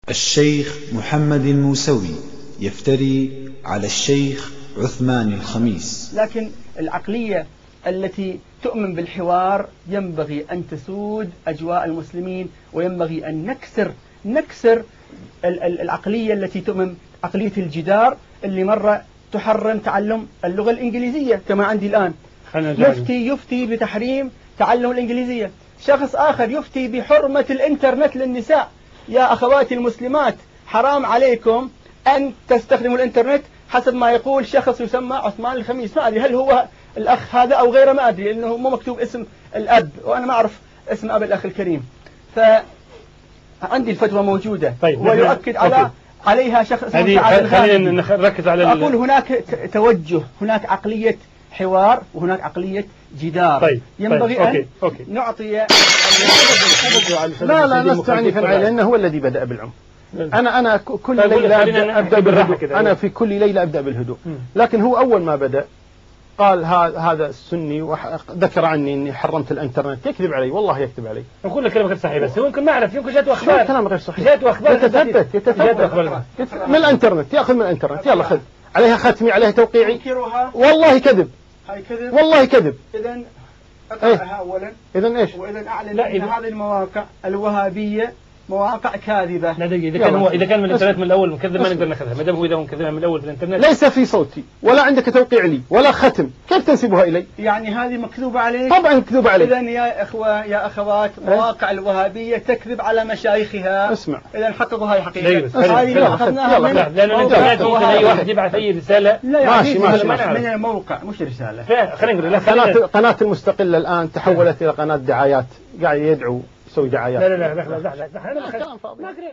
الشيخ محمد الموسوي يفتري على الشيخ عثمان الخميس. لكن العقلية التي تؤمن بالحوار ينبغي أن تسود أجواء المسلمين، وينبغي أن نكسر العقلية التي تؤمن عقلية الجدار اللي مرة تحرم تعلم اللغة الإنجليزية كما عندي الآن. يفتي بتحريم تعلم الإنجليزية، شخص آخر يفتي بحرمة الإنترنت للنساء. يا أخواتي المسلمات، حرام عليكم أن تستخدموا الإنترنت حسب ما يقول شخص يسمى عثمان الخميس. ما أدري هل هو الأخ هذا أو غيره، ما أدري لأنه مو مكتوب اسم الأب وأنا ما أعرف اسم أب الأخ الكريم. فعندي الفتوى موجودة. طيب ويؤكد عليها شخص اسمه. خلينا نركز على أقول هناك توجه، هناك عقلية حوار وهناك عقلية جدار. طيب. ينبغي أن نعطي لا نستعنف عليه لأنه هو الذي بدأ بالعنف. أنا كل ليلة أبدأ بالهدوء، أنا في كل ليلة أبدأ بالهدوء، لكن هو أول ما بدأ قال هذا السني وذكر عني إني حرمت الإنترنت. يكذب علي، والله يكذب علي. نقول لك كلام غير صحيح، بس هو يمكن ما أعرف، يمكن جاته أخبار. كلام غير صحيح. جاته أخبار يتثبت من الإنترنت، يأخذ من الإنترنت. يلا خذ، عليها ختمي، عليها توقيعي. والله كذب، والله كذب. إذن أقرأها أولا. إذن إيش؟ وإذن أعلن أن هذه المواقع الوهابية مواقع كاذبة. لا إذا كان من الإنترنت من الأول مكذب ما نقدر ناخذها، ما دام هو إذا مكذبها من الأول في الإنترنت. ليس في صوتي ولا عندك توقيع لي ولا ختم، كيف تنسبها إلي؟ يعني هذه مكذوبة عليك؟ طبعا مكذوبة عليك. إذن يا إخوة يا أخوات، مواقع الوهابية تكذب على مشايخها. اسمع، إذا حققوا هاي حقيقة. هذه أخذناها من لأن الإنترنت ممكن أي واحد يبعث أي رسالة. ماشي من الموقع مش رسالة. خلينا نقول قناة المستقلة الآن تحولت إلى قناة دعايات، قاعد يدعو يسوي دعايات. لا